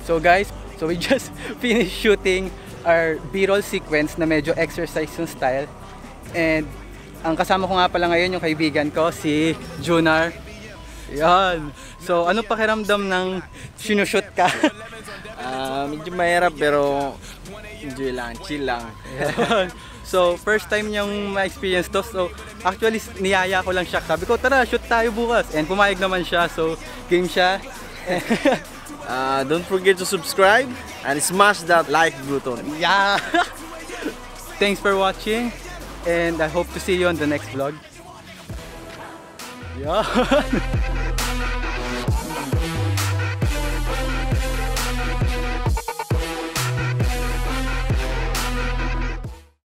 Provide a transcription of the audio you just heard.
So guys, we just finished shooting our B-roll sequence na medyo exercise yung style. And ang kasama ko nga pala ngayon yung kaibigan ko, si Junar. Yan. So ano pakiramdam ng sinushoot ka? Medyo mahirap pero enjoy lang, chill lang. So first time niyang ma-experience to. So actually niyaya ko lang siya. Sabi ko tara shoot tayo bukas. And pumayag naman siya. So game siya. Don't forget to subscribe and smash that like button. Yeah. Thanks for watching and I hope to see you on the next vlog. Yeah.